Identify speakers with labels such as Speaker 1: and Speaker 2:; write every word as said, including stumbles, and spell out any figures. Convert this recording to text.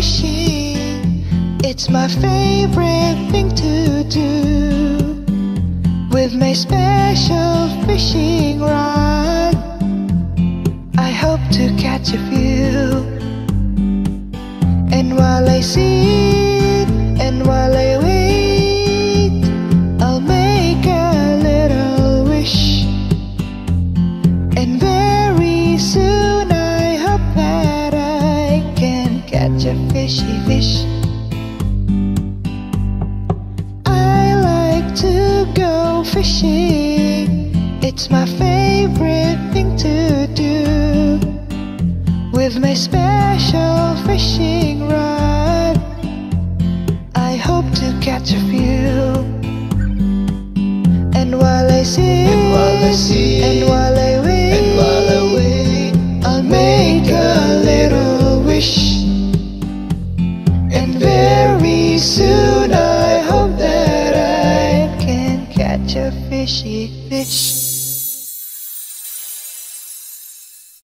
Speaker 1: fishing. It's my favorite thing to do. With my special fishing rod, I hope to catch a few. And while I sit and while I wait, I'll make a little wish. And very soon I hope that I can catch a fishy fish. I like to go fishing. It's my favorite thing to do. With my special fishing rod, I hope to catch a few. And while I sit
Speaker 2: And while I sit
Speaker 1: and while I wait,
Speaker 2: And while I wait,
Speaker 1: I'll make a little wish. And very soon I hope that I can catch a fishy fish.